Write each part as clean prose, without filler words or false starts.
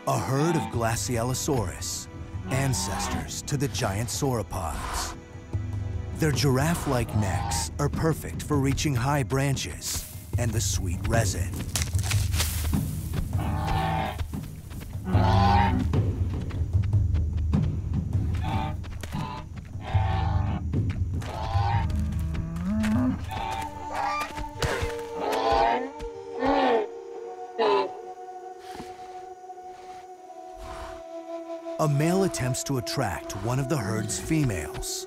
A herd of Glacialosaurus, ancestors to the giant sauropods. Their giraffe-like necks are perfect for reaching high branches and the sweet resin. A male attempts to attract one of the herd's females.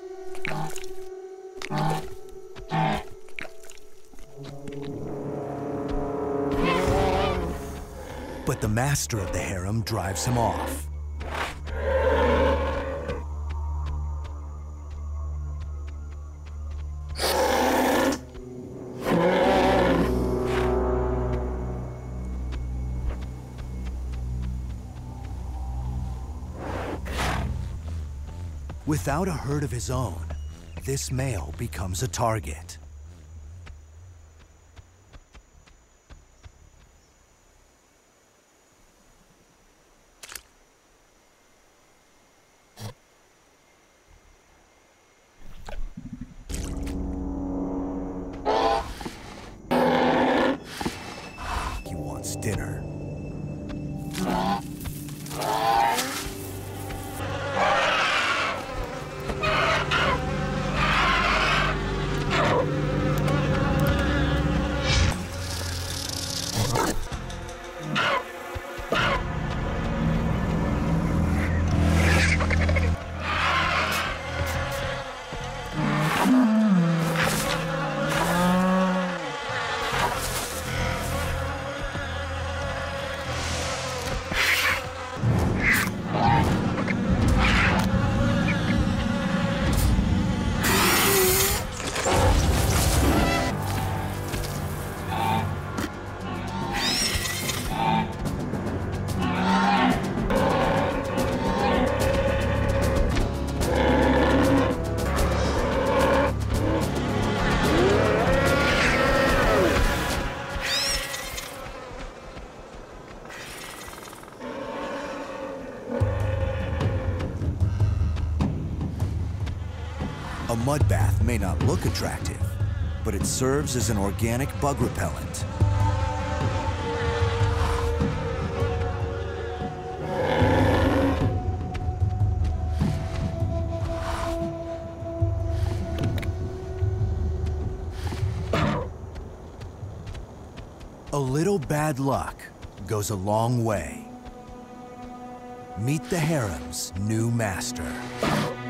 But the master of the harem drives him off. Without a herd of his own, this male becomes a target. He wants dinner. A mud bath may not look attractive, but it serves as an organic bug repellent. A little bad luck goes a long way. Meet the harem's new master.